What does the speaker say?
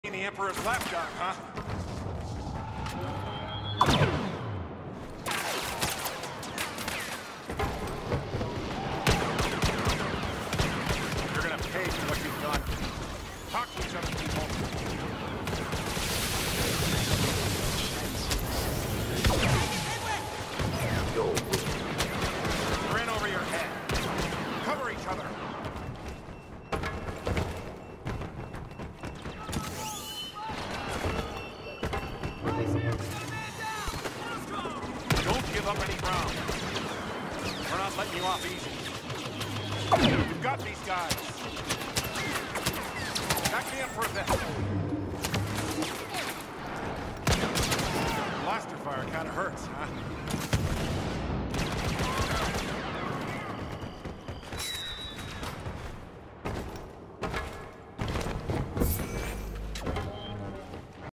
The Emperor's lapdog, huh? You're gonna pay for what you've done. Talk to each other, people. You're in over your head. Cover each other. Don't give up any ground. We're not letting you off easy. You've got these guys. Back the Emperor then.